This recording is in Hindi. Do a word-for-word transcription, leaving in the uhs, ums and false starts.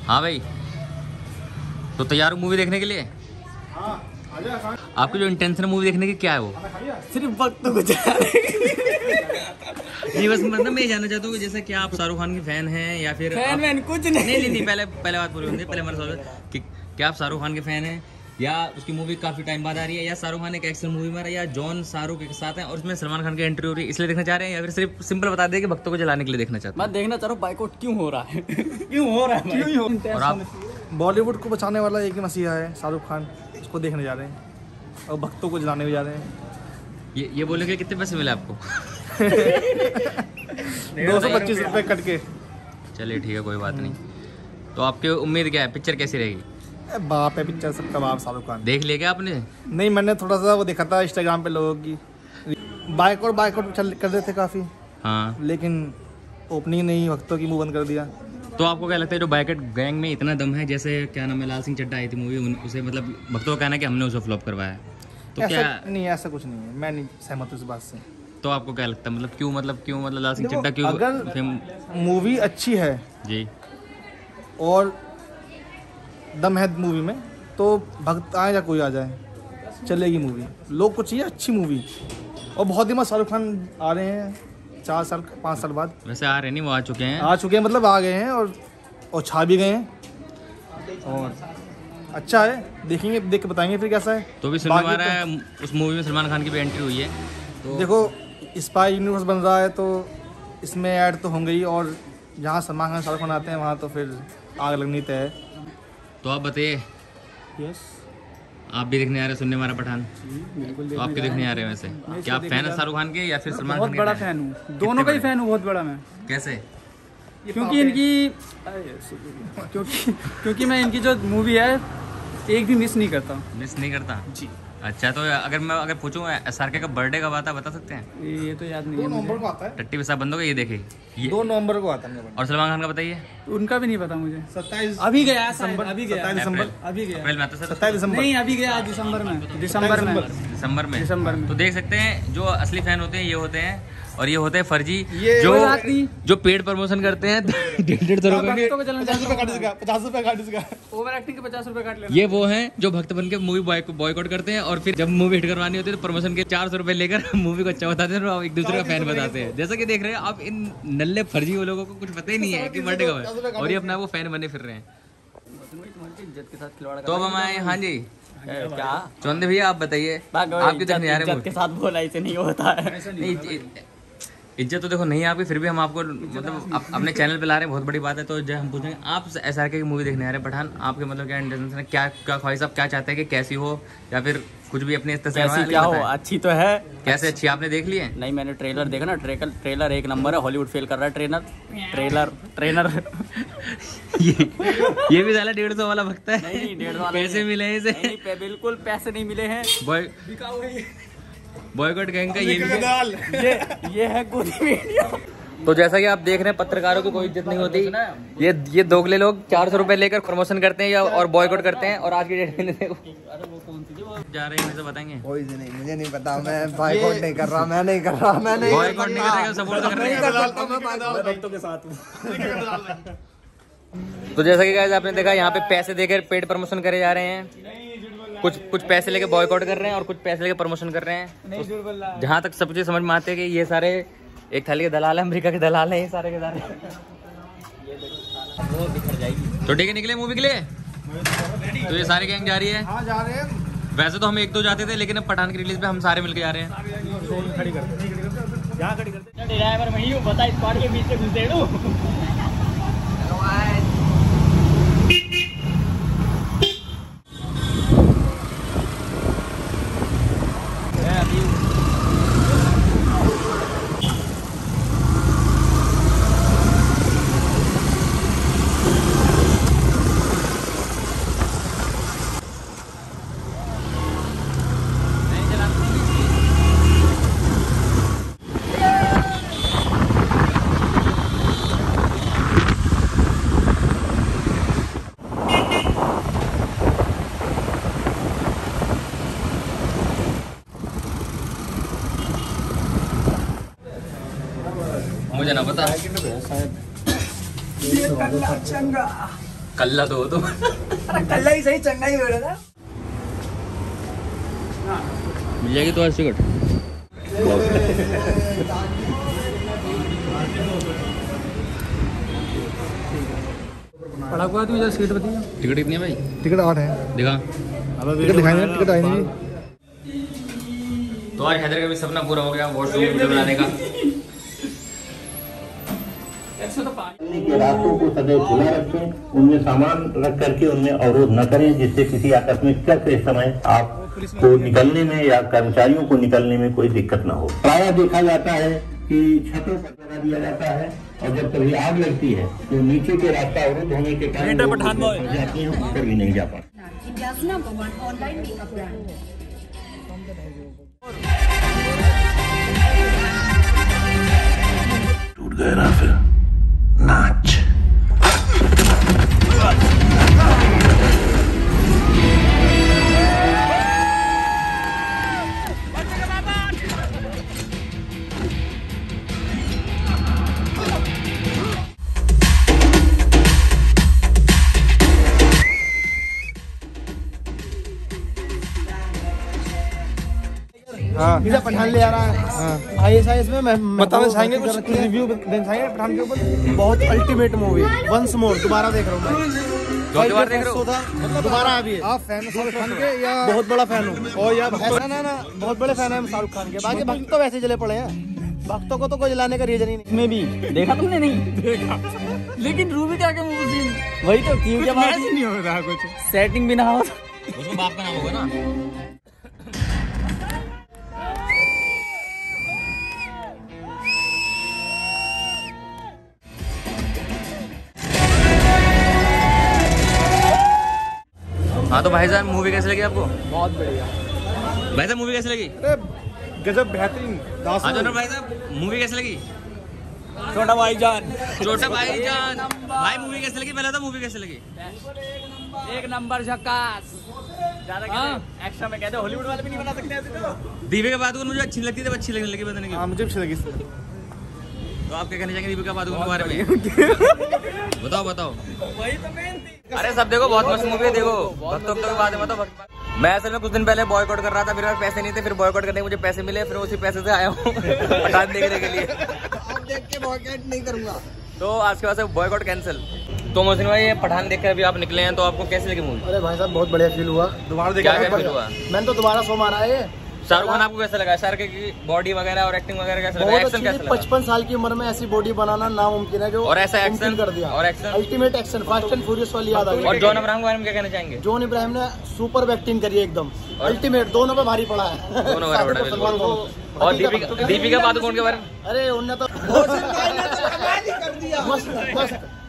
हाँ भाई, तो तैयार हो मूवी देखने के लिए? हाँ, आजा। आपकी जो इंटेंशन है मूवी देखने की क्या है वो? सिर्फ वक्त को जा नहीं बस मतलब मैं ये जानना चाहता हूँ कि जैसे क्या आप शाहरुख खान के फैन हैं या फिर फैन वैन कुछ नहीं। नहीं नहीं नहीं पहले पहले बात पूरी होती है। पहले हमारा सवाल है कि क्या आप शाहरुख खान के फैन हैं या उसकी मूवी काफी टाइम बाद आ रही है, या शाहरुख खान एक एक्शन मूवी में आ रहा है, या जॉन शाहरुख के साथ है और उसमें सलमान खान की एंट्री हो रही है इसलिए देखना चाह रहे हैं, या फिर सिर्फ सिंपल बता दें कि भक्तों को जलाने के लिए देखना चाहते हैं? मैं देखना चाह रहा हूँ बाइकआउट क्यों हो रहा है क्यों हो रहा है क्यों हो। और आप? बॉलीवुड को बचाने वाला एक ही मसीहा है शाहरुख खान, उसको देखने जा रहे हैं और भक्तों को जलाने भी जा रहे हैं। ये ये बोलने के कितने पैसे मिले आपको? दो सौ पच्चीस रुपये कट के। चलिए ठीक है, कोई बात नहीं। तो आपकी उम्मीद क्या है, पिक्चर कैसी रहेगी? बाप है पिक्चर सबका बाप शाहरुख खान। देख लिया क्या आपने? नहीं, मैंने थोड़ा सा वो देखा था इंस्टाग्राम पे लोगों की बाइक और बाइकआउट चल कर रहे थे काफ़ी, हाँ, लेकिन ओपनिंग नहीं, भक्तों की मुंह बंद कर दिया। तो आपको क्या लगता है जो बाइकआउट गैंग में इतना दम है, जैसे क्या नाम है लाल सिंह चड्ढा आई थी मूवी, उसे मतलब भक्तों का कहना है कि हमने उसे फ्लॉप करवाया, तो ऐसा क्या? नहीं, ऐसा कुछ नहीं है, मैं नहीं सहमत हूँ इस बात से। तो आपको क्या लगता है मतलब क्यों मतलब क्यों मतलब लाल सिंह चड्ढा क्यों? अगर मूवी अच्छी है जी और दम है मूवी में तो भक्त आए या कोई आ जाए चलेगी मूवी। लोग को चाहिए अच्छी मूवी, और बहुत ही मत शाहरुख खान आ रहे हैं चार साल पाँच साल बाद। वैसे आ रहे नहीं, वो आ चुके हैं। आ चुके हैं मतलब आ गए हैं और और छा भी गए हैं और अच्छा है, देखेंगे देख के बताएंगे फिर कैसा है। तो भी सुनने में आ रहा है उस मूवी में सलमान खान की भी एंट्री हुई है, तो देखो स्पाई यूनिवर्स बन रहा है तो इसमें ऐड तो होंगे ही, और जहाँ सलमान खान शाहरुख खान आते हैं वहाँ तो फिर आग लगनी तय है। तो आप बताइए, यस आप भी देखने आ रहे हैं? सुनने मारा पठान, तो आप क्यों देखने आ रहे हैं वैसे? क्या आप फैन है शाहरुख खान के या फिर सलमान खान बहुत के? बड़ा फैन हूँ, दोनों का ही फैन हूँ बहुत बड़ा मैं। कैसे? क्योंकि इनकी क्योंकि क्योंकि मैं इनकी जो मूवी है एक भी मिस नहीं करता। मिस नहीं करता जी। अच्छा, तो अगर मैं अगर पूछूं एस आर के का बर्थडे कब आता है बता सकते हैं? ये तो याद नहीं दो है नवंबर मुझे। को आता है। टट्टी पेशाब बंद हो गया ये देखे ये। दो नवंबर को आता है। और सलमान खान का बताइए। उनका भी नहीं पता मुझे। सत्ताईस अभी गया शायद, अभी गया सत्ताईस दिसंबर अभी गया अप्रैल में आता है सर? सत्ताईस दिसंबर नहीं अभी गया दिसंबर में दिसंबर में दिसंबर में। दिसंबर में। तो देख सकते हैं जो असली फैन होते हैं ये होते हैं, और ये होते हैं फर्जी ये जो कोई बात नहीं। जो पेड प्रमोशन करते हैं डेढ़ डेढ़ सौ रुपए के। पचास रुपए काट इसका, पचास रुपए काट इसका। ओवर एक्टिंग के पचास रुपए काट लेना। ये वो हैं जो भक्त बन के मूवी बॉयकॉट करते हैं, और फिर जब मूवी हिट करवानी होती है तो प्रमोशन के चार सौ रुपए लेकर मूवी को अच्छा बताते हैं और एक दूसरे का फैन बताते हैं। जैसा कि देख रहे हैं आप, इन नल्ले फर्जी वो लोगों को कुछ पता ही नहीं है कि बर्थडे कब है, और ये अपना वो फैन बने फिर रहे हैं। तो अब हम आए, हाँ जी क्या चौंदे भैया आप बताइए, आप क्यों देखने आ रहे हैं? के साथ बोला ऐसे नहीं होता है। नहीं, इज्जत तो देखो नहीं है आपकी, फिर भी हम आपको मतलब आप अपने चैनल पे ला रहे हैं, बहुत बड़ी बात है। तो जब हम पूछेंगे आप एस आर के की मूवी देखने आ रहे हैं पठान, आपके मतलब क्या इंटेंशन है, क्या क्या ख्वाहिश, आप क्या चाहते हैं कि कैसी हो, या फिर कुछ भी अपने इस तरह कैसी क्या हो, अच्छी तो है। कैसे अच्छी आपने देख ली है? नहीं मैंने ट्रेलर देखा ना, ट्रेलर ट्रेलर एक नंबर है, हॉलीवुड फेल कर रहा है ट्रेलर ट्रेलर ट्रेलर ये ये भी साला डेढ़ सौ वाला भगता है। नहीं डेढ़ सौ पैसे मिले हैं इसे? नहीं, पे- बिल्कुल पैसे नहीं मिले हैं। बॉय बॉयकॉट गैंग का ये भी ये ये है गोदी मीडिया। तो जैसा कि आप देख रहे हैं पत्रकारों की कोई इज्जत नहीं होती। ये ये दोगले लोग चार सौ रुपए लेकर प्रमोशन करते हैं या और बॉयकॉट करते हैं, और आज की डेट में देखो जा रहे हैं, बताएंगे। कोई नहीं, मुझे नहीं पता, मैं बॉयकॉट नहीं कर रहा, मैं नहीं कर रहा, मैं नहीं बॉयकॉट नहीं कर रहे, सपोर्ट तो कर रहे हैं। भक्तों के साथ हूँ। तो जैसा कि गाइस आपने देखा, यहाँ पे पैसे देकर पेड प्रमोशन करे जा रहे हैं, कुछ कुछ पैसे लेके बॉयकॉट कर रहे हैं और कुछ पैसे लेके प्रमोशन कर रहे हैं। तो जहाँ तक सब चीज समझ में आते हैं कि ये सारे एक थाली के दलाल है, अमेरिका के दलाल है ये सारे के सारे। वो बिखर जाएगी। तो ठीक है, निकले मूवी के लिए। तो ये सारी गैंग जा रही है। हाँ जा रहे हैं। वैसे तो हम एक दो जाते थे, लेकिन अब पठान की रिलीज पे हम सारे मिलके जा रहे हैं। खड़ी करते यहाँ खड़ी करते ड्राइवर वही हूँ, बता स्क्वाड के बीच से घुसे दो। मुझे ना पता। कल्ला तो हो तुम। कल्ला ही सही, चंगा ही हो रहा था। मिल जाएगी तो आज टिकट। पड़ा हुआ तू इधर सीट बता। टिकट कितनी है भाई? टिकट आठ है। दिखा। टिकट दिखाएंगे, टिकट आई नहीं। तो आज हैदर का भी सपना पूरा हो गया वॉशरूम वीडियो बनाने का। के रास्तों को सदैव खुला रखें, उनमें सामान रख करके उनमें अवरोध न करें, जिससे किसी आकस्मिकता के समय आपको निकलने में या कर्मचारियों को निकलने में कोई दिक्कत न हो। प्रायः देखा जाता है कि छतों पर लगा दिया जाता है और जब कभी आग लगती है तो नीचे के रास्ता अवरुद्ध होने के कारण लोग फंस जाते हैं, ऊपर भी नहीं जा पाते। India's number one online makeup brand. टूट गए ना फिर नाच। हाँ इधर पठान ले आ रहा है। हाँ आई एस आई एस में मैं बताना चाहेंगे कुछ रिव्यू देना चाहेंगे पठान के ऊपर? बहुत अल्टीमेट मूवी, वंस मोर, दोबारा देख रहा हूँ मैं। चौथी बार देख रहे हो? था दोबारा अभी आप फैन शाहरुख खान के या बहुत बड़ा फैन हूँ। और या ऐसा ना ना बहुत बड़े फैन है हम शाहरुख खान के। बाकी भक्त तो वैसे जले पड़े हैं, भक्तों को तो कोई जलाने का रीजन ही नहीं। में भी देखा तुमने? नहीं देखा, लेकिन रूबी क्या क्या मूवी सीन वही तो क्यों क्या बात नहीं हो रहा, कुछ सेटिंग भी ना हो। उसमें बाप का नाम होगा ना। हाँ तो भाई साहब मूवी कैसी लगी आपको? बहुत बढ़िया भाई साहब मूवी कैसी लगी? अरे गजब बेहतरीन। हाँ तो भाई साहब मूवी कैसी लगी? छोटा भाईजान, छोटा भाईजान भाई मूवी कैसी लगी? पहले तो मूवी कैसी लगी? एक नंबर झकास। ज्यादा एक्स्ट्रा में कहते हॉलीवुड वाले भी नहीं बना सकते ऐसे तो। दीपिका पादुकोण मुझे अच्छी लगती थी, अच्छी लगने लगी पता नहीं हाँ मुझे अच्छी लगी। तो आप क्या कहना चाहेंगे दीपिका पादुकोण के बारे में? बताओ बताओ। वही तो मेन थी। अरे सब देखो, बहुत मस्त मूवी है, देखो भक्तों के बाद में तो मैं असल में कुछ दिन पहले बॉयकॉट कर रहा था, मेरे पास पैसे नहीं थे, फिर बॉयकॉट करने के मुझे पैसे मिले, फिर उसी पैसे से आया हूँ पठान देखने के लिए। अब देख के बॉयकॉट नहीं करूंगा तो आज के बाद से बॉयकॉट कैंसिल। तो मोहसिन भाई ये पठान देखकर अभी आप निकले हैं, तो आपको कैसे लगी मूवी? अरे भाई साहब बहुत बढ़िया फील हुआ। दोबारा क्या देखा क्या फील हुआ? मैंने तो दोबारा शो मारा है। शाहरुख खान आपको कैसा लगा? शाहरुख की बॉडी वगैरह और एक्टिंग वगैरह कैसा लगा? बहुत एक्शन अच्छी कैसा थी। लगा? पचपन साल की उम्र में ऐसी बॉडी बनाना नामुमकिन है, जो और ऐसा मुमकिन एक्शन कर दिया। और action ultimate action, Fast and Furious वाली याद आ गई। और जॉन अब्राहम के बारे में क्या कहना चाहेंगे? जॉन इब्राहिम ने सुपर एक्टिंग करी है एकदम अल्टीमेट, दोनों पे भारी पड़ा है। दोनों पे बड़ा सलमान बिल्कुल। खान। और दीपिका दीपिका पादुकोण के बारे में? अरे उनने तो मस्त मस्त